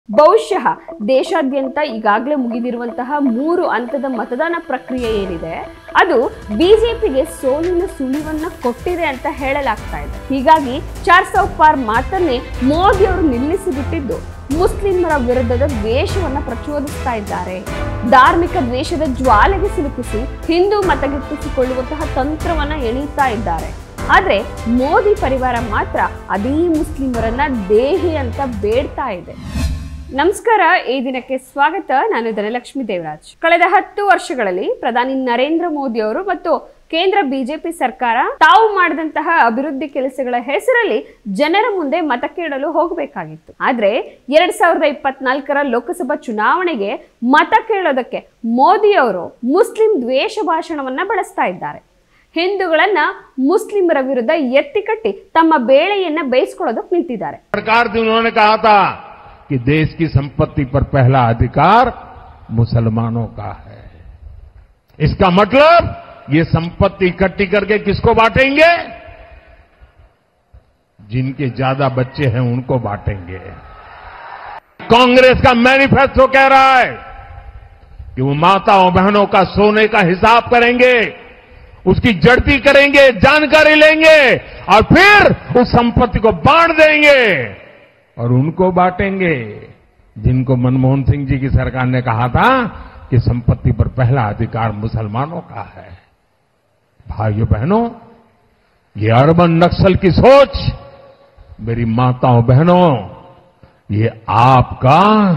ಬಹುಶಃ ದೇಶಾದ್ಯಂತ ಈಗಾಗಲೇ ಮುಗಿದಿರುವಂತಹ 3 ಹಂತದ ಮತದಾನ ಪ್ರಕ್ರಿಯೆ ಏನಿದೆ ಅದು ಬಿಜೆಪಿಗೆ ಸೋಲಿನ ಸುಳಿವನ್ನ ಕೊಟ್ಟಿದೆ ಅಂತ ಹೇಳಲಾಗ್ತಾ ಇದೆ. ಹೀಗಾಗಿ 400 ಪಾರ್ ಮಾತನ್ನೇ ಮೋದಿ ಅವರು ನಿಲ್ಲಿಸಿಬಿಟ್ಟಿದ್ದು ಮುಸ್ಲಿಮರ ವಿರುದ್ಧದ ದ್ವೇಷವನ್ನ ಪ್ರಚೋದಿಸ್ತಾ ಇದ್ದಾರೆ. ಧಾರ್ಮಿಕ ದ್ವೇಷದ ಜ್ವಾಲೆಗೆ ಸಿಲುಕಿಸಿ ಹಿಂದೂ ಮತಗಿಟ್ಟಿಸಿಕೊಳ್ಳುವಂತಹ ತಂತ್ರವನ್ನ ಎಳೀತಾ ಇದ್ದಾರೆ. ಆದ್ರೆ ಮೋದಿ ಪರಿವಾರ ಮಾತ್ರ ಅದೇ ಮುಸ್ಲಿಮರನ್ನ ದೇಹಿ ಅಂತ ಬೇಡ್ತಾ ಇದೆ. ನಮಸ್ಕಾರ, ಈ ದಿನಕ್ಕೆ ಸ್ವಾಗತ. ನಾನು ಧನಲಕ್ಷ್ಮಿ ದೇವರಾಜ್. ಕಳೆದ 10 ವರ್ಷಗಳಲ್ಲಿ ಪ್ರಧಾನಿ ನರೇಂದ್ರ ಮೋದಿ ಅವರು ಮತ್ತು ಕೇಂದ್ರ ಬಿಜೆಪಿ ಸರ್ಕಾರ ತಾವು ಮಾಡಿದಂತಹ ಅಭಿವೃದ್ಧಿ ಕೆಲಸಗಳ ಹೆಸರಲ್ಲಿ ಜನರ ಮುಂದೆ ಮತ ಕೇಳಲು ಹೋಗಬೇಕಾಗಿತ್ತು. ಆದ್ರೆ 2024ರ ಲೋಕಸಭಾ ಚುನಾವಣೆಗೆ ಮತ ಕೇಳೋದಕ್ಕೆ ಮೋದಿ ಅವರು ಮುಸ್ಲಿಂ ದ್ವೇಷ ಭಾಷಣವನ್ನ ಬಳಸ್ತಾ ಇದ್ದಾರೆ. ಹಿಂದೂಗಳನ್ನ ಮುಸ್ಲಿಮರ ವಿರುದ್ಧ ಎತ್ತಿ ಕಟ್ಟಿ ತಮ್ಮ ಬೇಳೆಯನ್ನ ಬೇಯಿಸ್ಕೊಳ್ಳೋದಕ್ಕೆ ನಿಂತಿದ್ದಾರೆ. कि देश की संपत्ति पर पहला अधिकार मुसलमानों का है। इसका मतलब ये संपत्ति इकट्ठी करके किसको बांटेंगे? जिनके ज्यादा बच्चे हैं उनको बांटेंगे। कांग्रेस का मैनिफेस्टो कह रहा है कि वो माताओं बहनों का सोने का हिसाब करेंगे, उसकी जड़ती करेंगे, जानकारी लेंगे और फिर उस संपत्ति को बांट देंगे और उनको बांटेंगे जिनको मनमोहन सिंह जी की सरकार ने कहा था कि संपत्ति पर पहला अधिकार मुसलमानों का है। भाइयों बहनों, ये अर्बन नक्सल की सोच, मेरी माताओं बहनों, ये आपका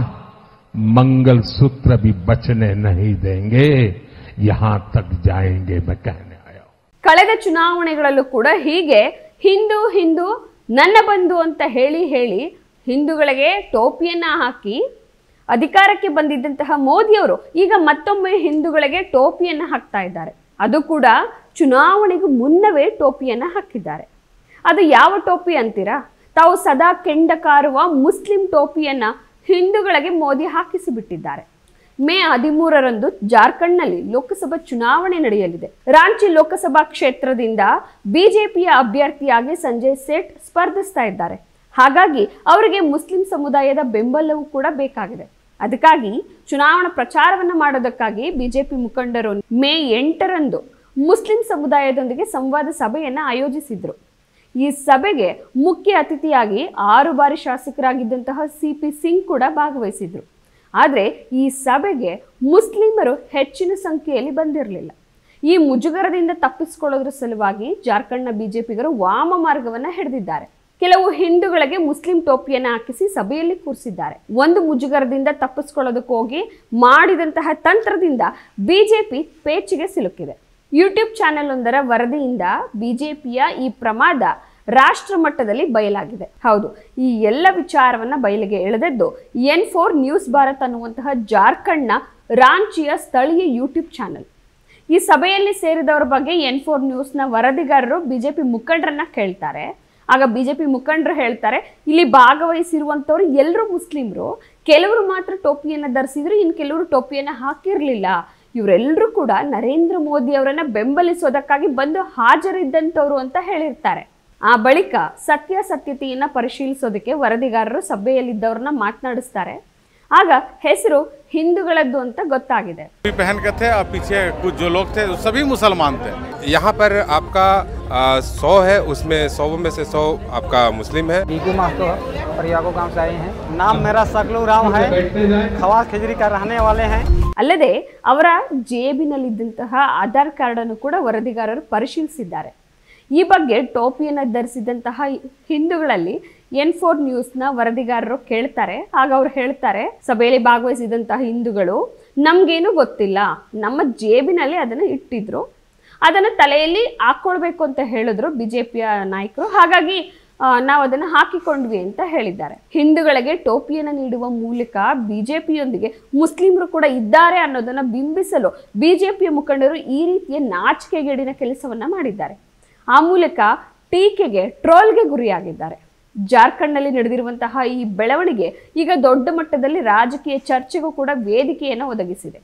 मंगलसूत्र भी बचने नहीं देंगे, यहां तक जाएंगे मैं कहने आया हूं. ಕಳೆದ ಚುನಾವಣೆಗಳಲ್ಲೂ ಕೂಡ ಹೀಗೆ ಹಿಂದೂ ಹಿಂದೂ ನನ್ನ ಬಂಧು ಅಂತ ಹೇಳಿ ಹಿಂದೂಗಳಿಗೆ ಟೋಪಿಯನ್ನ ಹಾಕಿ ಅಧಿಕಾರಕ್ಕೆ ಬಂದಿದ್ದಂತಹ ಮೋದಿಯವರು ಈಗ ಮತ್ತೊಮ್ಮೆ ಹಿಂದೂಗಳಿಗೆ ಟೋಪಿಯನ್ನ ಹಾಕ್ತಾ ಇದ್ದಾರೆ. ಅದು ಕೂಡ ಚುನಾವಣೆಗೂ ಮುನ್ನವೇ ಟೋಪಿಯನ್ನ ಹಾಕಿದ್ದಾರೆ. ಅದು ಯಾವ ಟೋಪಿ ಅಂತೀರಾ? ತಾವು ಸದಾ ಕೆಂಡ ಕಾರುವ ಮುಸ್ಲಿಂ ಟೋಪಿಯನ್ನ ಹಿಂದೂಗಳಿಗೆ ಮೋದಿ ಹಾಕಿಸಿಬಿಟ್ಟಿದ್ದಾರೆ. ಮೇ 13ರಂದು ಜಾರ್ಖಂಡ್ನಲ್ಲಿ ಲೋಕಸಭಾ ಚುನಾವಣೆ ನಡೆಯಲಿದೆ. ರಾಂಚಿ ಲೋಕಸಭಾ ಕ್ಷೇತ್ರದಿಂದ ಬಿಜೆಪಿಯ ಅಭ್ಯರ್ಥಿಯಾಗಿ ಸಂಜಯ್ ಸೇಠ್ ಸ್ಪರ್ಧಿಸ್ತಾ ಇದ್ದಾರೆ. ಹಾಗಾಗಿ ಅವರಿಗೆ ಮುಸ್ಲಿಂ ಸಮುದಾಯದ ಬೆಂಬಲವೂ ಕೂಡ ಬೇಕಾಗಿದೆ. ಅದಕ್ಕಾಗಿ ಚುನಾವಣಾ ಪ್ರಚಾರವನ್ನು ಮಾಡೋದಕ್ಕಾಗಿ ಬಿಜೆಪಿ ಮುಖಂಡರು ಮೇ 8ರಂದು ಮುಸ್ಲಿಂ ಸಮುದಾಯದೊಂದಿಗೆ ಸಂವಾದ ಸಭೆಯನ್ನ ಆಯೋಜಿಸಿದ್ರು. ಈ ಸಭೆಗೆ ಮುಖ್ಯ ಅತಿಥಿಯಾಗಿ 6 ಬಾರಿ ಶಾಸಕರಾಗಿದ್ದಂತಹ ಸಿಪಿ ಸಿಂಗ್ ಕೂಡ ಭಾಗವಹಿಸಿದ್ರು. ಆದರೆ ಈ ಸಭೆಗೆ ಮುಸ್ಲಿಮರು ಹೆಚ್ಚಿನ ಸಂಖ್ಯೆಯಲ್ಲಿ ಬಂದಿರಲಿಲ್ಲ. ಈ ಮುಜುಗರದಿಂದ ತಪ್ಪಿಸಿಕೊಳ್ಳೋದ್ರ ಸಲುವಾಗಿ ಜಾರ್ಖಂಡ್ನ ಬಿಜೆಪಿಗರು ವಾಮ ಮಾರ್ಗವನ್ನ ಹಿಡಿದಿದ್ದಾರೆ. ಕೆಲವು ಹಿಂದೂಗಳಿಗೆ ಮುಸ್ಲಿಂ ಟೋಪಿಯನ್ನ ಹಾಕಿಸಿ ಸಭೆಯಲ್ಲಿ ಕೂರಿಸಿದ್ದಾರೆ. ಒಂದು ಮುಜುಗರದಿಂದ ತಪ್ಪಿಸಿಕೊಳ್ಳೋದಕ್ಕೆ ಹೋಗಿ ಮಾಡಿದಂತಹ ತಂತ್ರದಿಂದ ಬಿಜೆಪಿ ಪೇಚಿಗೆ ಸಿಲುಕಿದೆ. ಯೂಟ್ಯೂಬ್ ಚಾನೆಲ್ ಒಂದರ ವರದಿಯಿಂದ ಬಿಜೆಪಿಯ ಈ ಪ್ರಮಾದ ರಾಷ್ಟ್ರ ಮಟ್ಟದಲ್ಲಿ ಬಯಲಾಗಿದೆ. ಹೌದು, ಈ ಎಲ್ಲ ವಿಚಾರವನ್ನ ಬಯಲಿಗೆ ಎಳೆದದ್ದು N4 ನ್ಯೂಸ್ ಭಾರತ್ ಅನ್ನುವಂತಹ ಜಾರ್ಖಂಡ್ನ ರಾಂಚಿಯ ಸ್ಥಳೀಯ ಯೂಟ್ಯೂಬ್ ಚಾನೆಲ್. ಈ ಸಭೆಯಲ್ಲಿ ಸೇರಿದವರ ಬಗ್ಗೆ N4 ನ್ಯೂಸ್ನ ವರದಿಗಾರರು ಬಿಜೆಪಿ ಮುಖಂಡರನ್ನ ಕೇಳ್ತಾರೆ. ಆಗ ಬಿಜೆಪಿ ಮುಖಂಡರು ಹೇಳ್ತಾರೆ, ಇಲ್ಲಿ ಭಾಗವಹಿಸಿರುವಂತವ್ರು ಎಲ್ಲರೂ ಮುಸ್ಲಿಮರು, ಕೆಲವರು ಮಾತ್ರ ಟೋಪಿಯನ್ನ ಧರಿಸಿದ್ರು, ಇನ್ನು ಕೆಲವರು ಟೋಪಿಯನ್ನ ಹಾಕಿರ್ಲಿಲ್ಲ. ಇವರೆಲ್ಲರೂ ಕೂಡ ನರೇಂದ್ರ ಮೋದಿ ಅವರನ್ನ ಬೆಂಬಲಿಸೋದಕ್ಕಾಗಿ ಬಂದು ಹಾಜರಿದ್ದಂಥವ್ರು ಅಂತ ಹೇಳಿರ್ತಾರೆ. ಆ ಬಳಿಕ ಸತ್ಯಾಸತ್ಯತೆಯನ್ನ ಪರಿಶೀಲಿಸೋದಕ್ಕೆ ವರದಿಗಾರರು ಸಭೆಯಲ್ಲಿದ್ದವ್ರನ್ನ ಮಾತನಾಡಿಸ್ತಾರೆ. ಆಗ ಹೆಸರು ಹಿಂದೂಗಳದ್ದು ಅಂತ ಗೊತ್ತಾಗಿದೆ. पहन के थे और पीछे कुछ जो लोग थे सभी मुसलमान थे. यहाँ पर आपका 100 है, उसमें 100 में से 100 आपका मुस्लिम है. बीकू महतो परियागो गांव से आए हैं. नाम मेरा सकलू राम है. खवास खिजरी का रहने वाले हैं. ಅಲ್ಲದೆ ಅವರ ಜೇಬಿನಲ್ಲಿದ್ದಂತಹ ಆಧಾರ್ ಕಾರ್ಡ್ ಅನ್ನು ಕೂಡ ವರದಿಗಾರರು ಪರಿಶೀಲಿಸಿದ್ದಾರೆ. ಈ ಬಗ್ಗೆ ಟೋಪಿಯನ್ನ ಧರಿಸಿದಂತಹ ಹಿಂದೂಗಳಲ್ಲಿ N4 ನ್ಯೂಸ್ನ ವರದಿಗಾರರು ಕೇಳ್ತಾರೆ. ಆಗ ಅವ್ರು ಹೇಳ್ತಾರೆ, ಸಭೆಯಲ್ಲಿ ಭಾಗವಹಿಸಿದಂತಹ ಹಿಂದೂಗಳು ನಮ್ಗೇನು ಗೊತ್ತಿಲ್ಲ, ನಮ್ಮ ಜೇಬಿನಲ್ಲಿ ಅದನ್ನು ಇಟ್ಟಿದ್ರು, ಅದನ್ನು ತಲೆಯಲ್ಲಿ ಹಾಕೊಳ್ಬೇಕು ಅಂತ ಹೇಳಿದ್ರು ಬಿಜೆಪಿಯ ನಾಯಕರು, ಹಾಗಾಗಿ ನಾವು ಅದನ್ನು ಹಾಕಿಕೊಂಡ್ವಿ ಅಂತ ಹೇಳಿದ್ದಾರೆ. ಹಿಂದೂಗಳಿಗೆ ಟೋಪಿಯನ್ನು ನೀಡುವ ಮೂಲಕ ಬಿಜೆಪಿಯೊಂದಿಗೆ ಮುಸ್ಲಿಮರು ಕೂಡ ಇದ್ದಾರೆ ಅನ್ನೋದನ್ನ ಬಿಂಬಿಸಲು ಬಿಜೆಪಿಯ ಮುಖಂಡರು ಈ ರೀತಿಯ ನಾಚಿಕೆಗೇಡಿನ ಕೆಲಸವನ್ನ ಮಾಡಿದ್ದಾರೆ. ಆ ಮೂಲಕ ಟೀಕೆಗೆ, ಟ್ರೋಲ್ಗೆ ಗುರಿಯಾಗಿದ್ದಾರೆ. ಜಾರ್ಖಂಡ್ನಲ್ಲಿ ನಡೆದಿರುವಂತಹ ಈ ಬೆಳವಣಿಗೆ ಈಗ ದೊಡ್ಡ ಮಟ್ಟದಲ್ಲಿ ರಾಜಕೀಯ ಚರ್ಚೆಗೂ ಕೂಡ ವೇದಿಕೆಯನ್ನು ಒದಗಿಸಿದೆ.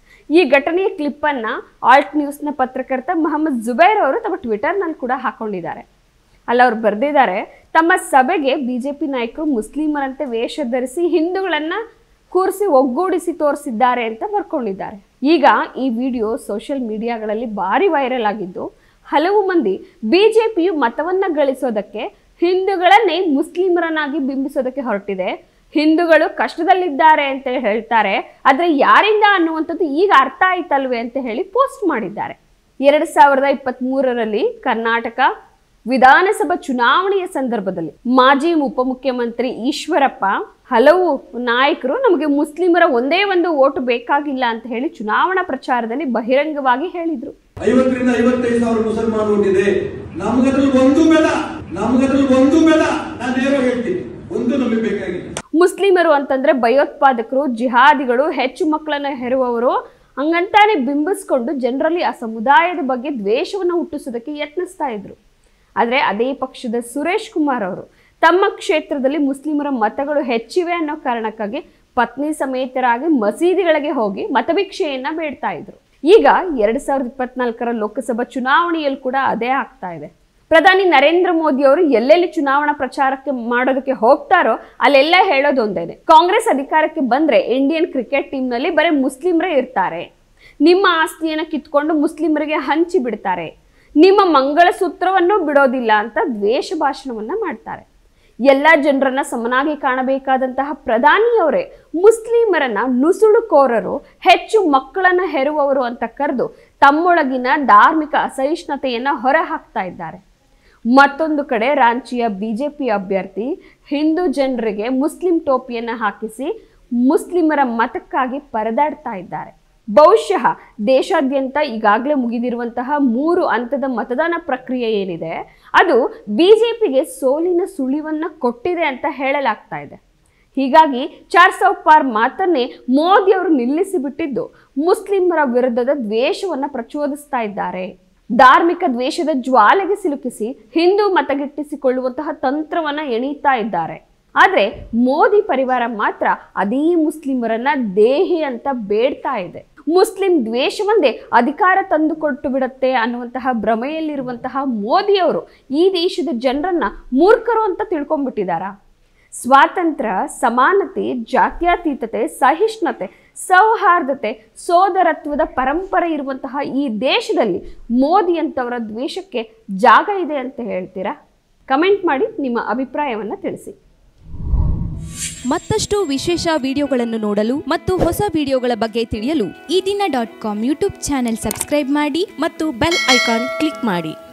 ಈ ಘಟನೆಯ ಕ್ಲಿಪ್ ಅನ್ನ ಆಲ್ಟ್ ನ್ಯೂಸ್ನ ಪತ್ರಕರ್ತ ಮೊಹಮ್ಮದ್ ಜುಬೈರ್ ಅವರು ತಮ್ಮ ಟ್ವಿಟರ್ನಲ್ಲಿ ಕೂಡ ಹಾಕೊಂಡಿದ್ದಾರೆ. ಅಲ್ಲಿ ಅವ್ರು ಬರೆದಿದ್ದಾರೆ, ತಮ್ಮ ಸಭೆಗೆ ಬಿಜೆಪಿ ನಾಯಕರು ಮುಸ್ಲಿಮರಂತೆ ವೇಷ ಧರಿಸಿ ಹಿಂದೂಗಳನ್ನ ಕೂರಿಸಿ ಒಗ್ಗೂಡಿಸಿ ತೋರಿಸಿದ್ದಾರೆ ಅಂತ ಬರ್ಕೊಂಡಿದ್ದಾರೆ. ಈಗ ಈ ವಿಡಿಯೋ ಸೋಷಿಯಲ್ ಮೀಡಿಯಾಗಳಲ್ಲಿ ಭಾರಿ ವೈರಲ್ ಆಗಿದ್ದು, ಹಲವು ಮಂದಿ ಬಿಜೆಪಿಯು ಮತವನ್ನ ಗಳಿಸೋದಕ್ಕೆ ಹಿಂದೂಗಳನ್ನೇ ಮುಸ್ಲಿಮರನ್ನಾಗಿ ಬಿಂಬಿಸೋದಕ್ಕೆ ಹೊರಟಿದೆ, ಹಿಂದೂಗಳು ಕಷ್ಟದಲ್ಲಿದ್ದಾರೆ ಅಂತ ಹೇಳ್ತಾರೆ, ಆದ್ರೆ ಯಾರಿಂದ ಅನ್ನುವಂಥದ್ದು ಈಗ ಅರ್ಥ ಆಯ್ತಲ್ವೇ ಅಂತ ಹೇಳಿ ಪೋಸ್ಟ್ ಮಾಡಿದ್ದಾರೆ. 2023ರಲ್ಲಿ ಕರ್ನಾಟಕ ವಿಧಾನಸಭಾ ಚುನಾವಣೆಯ ಸಂದರ್ಭದಲ್ಲಿ ಮಾಜಿ ಉಪಮುಖ್ಯಮಂತ್ರಿ ಈಶ್ವರಪ್ಪ ಹಲವು ನಾಯಕರು ನಮಗೆ ಮುಸ್ಲಿಮರ ಒಂದೇ ಒಂದು ಓಟು ಬೇಕಾಗಿಲ್ಲ ಅಂತ ಹೇಳಿ ಚುನಾವಣಾ ಪ್ರಚಾರದಲ್ಲಿ ಬಹಿರಂಗವಾಗಿ ಹೇಳಿದ್ರು. 50ರಿಂದ 55,000 ಮುಸಲ್ಮಾನ್ ಓಟ್ ಇದೆ, ನಮಗದ್ರಲ್ಲಿ ಒಂದು ಬೇಡ, ನಾನು ನೇರ ಹೇಳ್ತೀನಿ, ಒಂದು ನಮಗೆ ಬೇಕಾಗಿಲ್ಲ. ಮುಸ್ಲಿಮರು ಅಂತಂದ್ರೆ ಭಯೋತ್ಪಾದಕರು, ಜಿಹಾದಿಗಳು, ಹೆಚ್ಚು ಮಕ್ಕಳನ್ನ ಹೆರುವವರು ಹಂಗಂತಾನೆ ಬಿಂಬಿಸ್ಕೊಂಡು ಜನರಲ್ಲಿ ಆ ಸಮುದಾಯದ ಬಗ್ಗೆ ದ್ವೇಷವನ್ನು ಹುಟ್ಟಿಸೋದಕ್ಕೆ ಯತ್ನಿಸ್ತಾ ಇದ್ರು. ಆದ್ರೆ ಅದೇ ಪಕ್ಷದ ಸುರೇಶ್ ಕುಮಾರ್ ಅವರು ತಮ್ಮ ಕ್ಷೇತ್ರದಲ್ಲಿ ಮುಸ್ಲಿಮರ ಮತಗಳು ಹೆಚ್ಚಿವೆ ಅನ್ನೋ ಕಾರಣಕ್ಕಾಗಿ ಪತ್ನಿ ಸಮೇತರಾಗಿ ಮಸೀದಿಗಳಿಗೆ ಹೋಗಿ ಮತಭಿಕ್ಷೆಯನ್ನ ಬೇಡ್ತಾ ಇದ್ರು. ಈಗ 2024ರ ಲೋಕಸಭಾ ಚುನಾವಣೆಯಲ್ಲಿ ಕೂಡ ಅದೇ ಆಗ್ತಾ ಇದೆ. ಪ್ರಧಾನಿ ನರೇಂದ್ರ ಮೋದಿ ಅವರು ಎಲ್ಲೆಲ್ಲಿ ಚುನಾವಣಾ ಪ್ರಚಾರಕ್ಕೆ ಮಾಡೋದಕ್ಕೆ ಹೋಗ್ತಾರೋ ಅಲ್ಲೆಲ್ಲ ಹೇಳೋದು ಒಂದೇನೆ, ಕಾಂಗ್ರೆಸ್ ಅಧಿಕಾರಕ್ಕೆ ಬಂದ್ರೆ ಇಂಡಿಯನ್ ಕ್ರಿಕೆಟ್ ಟೀಮ್ ನಲ್ಲಿ ಬರೀ ಮುಸ್ಲಿಮರೇ ಇರ್ತಾರೆ, ನಿಮ್ಮ ಆಸ್ತಿಯನ್ನ ಕಿತ್ಕೊಂಡು ಮುಸ್ಲಿಮರಿಗೆ ಹಂಚಿ ಬಿಡ್ತಾರೆ, ನಿಮ್ಮ ಮಂಗಳಸೂತ್ರವನ್ನು ಬಿಡೋದಿಲ್ಲ ಅಂತ ದ್ವೇಷ ಭಾಷಣವನ್ನ ಮಾಡ್ತಾರೆ. ಎಲ್ಲ ಜನರನ್ನ ಸಮನಾಗಿ ಕಾಣಬೇಕಾದಂತಹ ಪ್ರಧಾನಿಯವರೇ ಮುಸ್ಲಿಮರನ್ನ ನುಸುಳುಕೋರರು, ಹೆಚ್ಚು ಮಕ್ಕಳನ್ನ ಹೆರುವವರು ಅಂತ ಕರೆದು ತಮ್ಮೊಳಗಿನ ಧಾರ್ಮಿಕ ಅಸಹಿಷ್ಣುತೆಯನ್ನ ಹೊರ ಹಾಕ್ತಾ ಇದ್ದಾರೆ. ಮತ್ತೊಂದು ಕಡೆ ರಾಂಚಿಯ ಬಿಜೆಪಿ ಅಭ್ಯರ್ಥಿ ಹಿಂದೂ ಜನರಿಗೆ ಮುಸ್ಲಿಂ ಟೋಪಿಯನ್ನ ಹಾಕಿಸಿ ಮುಸ್ಲಿಮರ ಮತಕ್ಕಾಗಿ ಪರದಾಡ್ತಾ ಇದ್ದಾರೆ. ಬಹುಶಃ ದೇಶಾದ್ಯಂತ ಈಗಾಗಲೇ ಮುಗಿದಿರುವಂತಹ 3 ಹಂತದ ಮತದಾನ ಪ್ರಕ್ರಿಯೆ ಏನಿದೆ ಅದು ಬಿಜೆಪಿಗೆ ಸೋಲಿನ ಸುಳಿವನ್ನ ಕೊಟ್ಟಿದೆ ಅಂತ ಹೇಳಲಾಗ್ತಾ ಇದೆ. ಹೀಗಾಗಿ 400 ಪಾರ್ ಮಾತನ್ನೇ ಮೋದಿ ಅವರು ನಿಲ್ಲಿಸಿ ಬಿಟ್ಟಿದ್ದು ಮುಸ್ಲಿಮರ ವಿರುದ್ಧದ ದ್ವೇಷವನ್ನ ಪ್ರಚೋದಿಸ್ತಾ ಇದ್ದಾರೆ. ಧಾರ್ಮಿಕ ದ್ವೇಷದ ಜ್ವಾಲೆಗೆ ಸಿಲುಕಿಸಿ ಹಿಂದೂ ಮತಗಿಟ್ಟಿಸಿಕೊಳ್ಳುವಂತಹ ತಂತ್ರವನ್ನ ಎಣೀತಾ ಇದ್ದಾರೆ. ಆದ್ರೆ ಮೋದಿ ಪರಿವಾರ ಮಾತ್ರ ಅದೇ ಮುಸ್ಲಿಮರನ್ನ ದೇಹಿ ಅಂತ ಬೇಡ್ತಾ ಇದೆ. ಮುಸ್ಲಿಂ ದ್ವೇಷವೊಂದೇ ಅಧಿಕಾರ ತಂದು ಕೊಟ್ಟು ಬಿಡುತ್ತೆ ಅನ್ನುವಂತಹ ಭ್ರಮೆಯಲ್ಲಿರುವಂತಹ ಮೋದಿಯವರು ಈ ದೇಶದ ಜನರನ್ನ ಮೂರ್ಖರು ಅಂತ ತಿಳ್ಕೊಂಡ್ಬಿಟ್ಟಿದಾರಾ? ಸ್ವಾತಂತ್ರ್ಯ, ಸಮಾನತೆ, ಜಾತ್ಯತೀತತೆ, ಸಹಿಷ್ಣುತೆ, ಸೌಹಾರ್ದತೆ, ಸೋದರತ್ವದ ಪರಂಪರೆ ಇರುವಂತಹ ಈ ದೇಶದಲ್ಲಿ ಮೋದಿ ಅಂತವರ ದ್ವೇಷಕ್ಕೆ ಜಾಗ ಇದೆ ಅಂತ ಹೇಳ್ತೀರಾ? ಕಮೆಂಟ್ ಮಾಡಿ ನಿಮ್ಮ ಅಭಿಪ್ರಾಯವನ್ನು ತಿಳಿಸಿ. ಮತ್ತಷ್ಟು ವಿಶೇಷ ವಿಡಿಯೋಗಳನ್ನು ನೋಡಲು ಮತ್ತು ಹೊಸ ವಿಡಿಯೋಗಳ ಬಗ್ಗೆ ತಿಳಿಯಲು ಈ ದಿನ .com ಯೂಟ್ಯೂಬ್ ಚಾನೆಲ್ ಸಬ್ಸ್ಕ್ರೈಬ್ ಮಾಡಿ ಮತ್ತು ಬೆಲ್ ಐಕಾನ್ ಕ್ಲಿಕ್ ಮಾಡಿ.